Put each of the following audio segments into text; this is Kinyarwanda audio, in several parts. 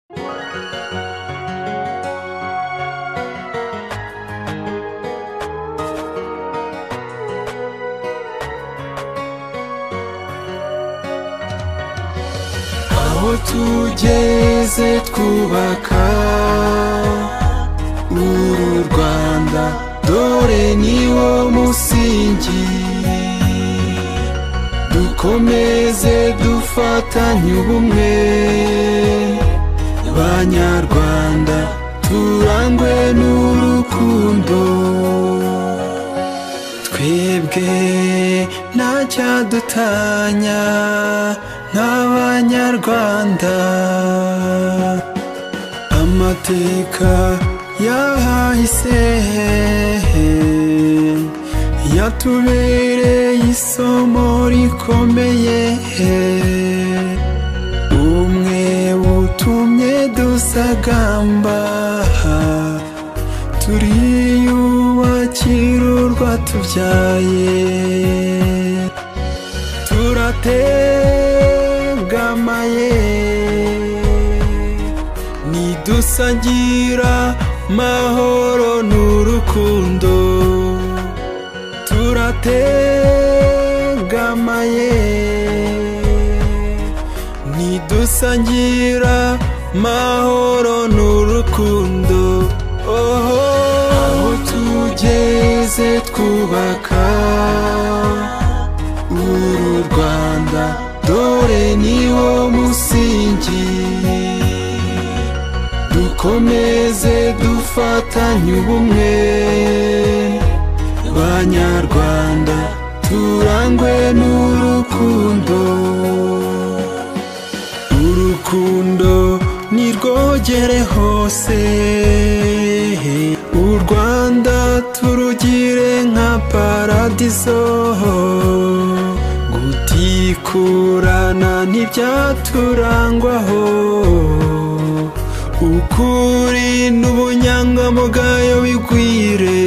aho tugeze twubaka uru Rwanda, dore niwo musingi. Dukomeze dufatanye ubumwe, Banyarwanda, turangwe n'urukundo. Twebwe ntacyadutanya nk'Abanyarwanda. Amateka yahahise yatubereye isomo rikomeye. Umwe utumye dusagamba, turiyubakira urwatubyaye. Turategamaye nidusangira mahoro n'urukundo. Turategamaye nidusangira mahoro n'urukundo. Aho tugeze twubaka uru Rwanda, dore niwo musingi. Dukomeze dufatanye ubumwe, Banyarwanda, turangwe n'urukundo. Urukundo nirwogere hose, u Rwanda turugire nka paradizo. Gutikurana ntibyaturangwaho, ukuri n'ubunyangamugayo bigwire.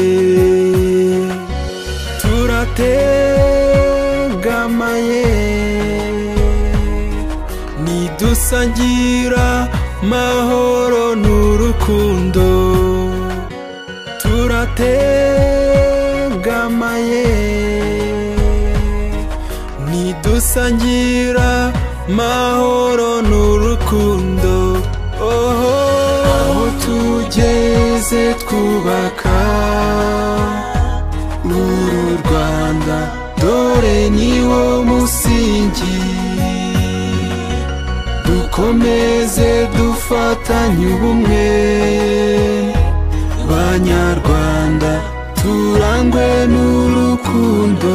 Turategamaye nidusangira mahoro n'urukundo. Turategamaye nidusangira mahoro n'urukundo. Aho tugeze twubaka uru Rwanda, dore niwo musingi. Dukomeze dufatanye ubumwe, Banyarwanda, turangwe n'urukundo.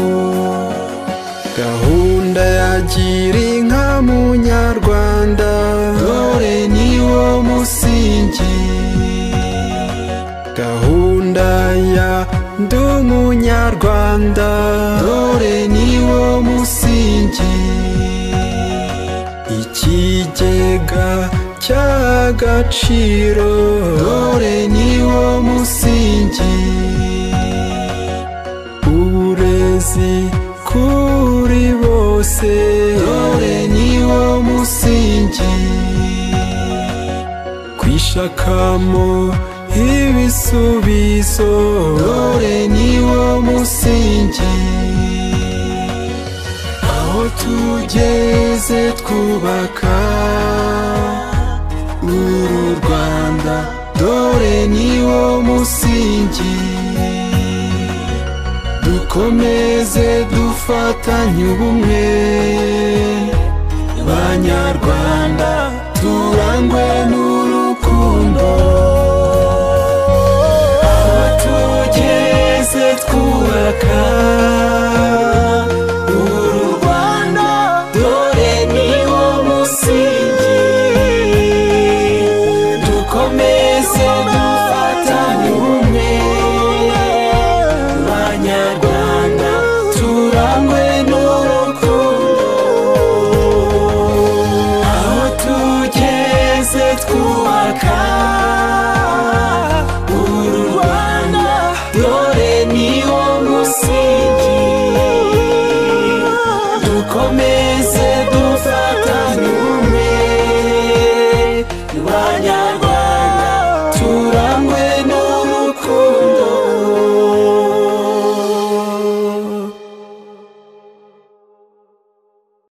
Gahunda ya Girinka Munyarwanda, dore niwo musingi. Gahunda ya Ndi Umunyarwanda, dore niwo musingi. Ikigega cy'agaciro, dore niwo musingi. Uburezi kuri bose, dore niwo musingi. Kwishakamo ibisubizo, dore niwo musingi. Aho tugeze twubaka uru Rwanda, dore niwo musingi. Dukomeze dufatanye ubumwe, Banyarwanda, turangwe n'urukundo. Aho tugeze twubaka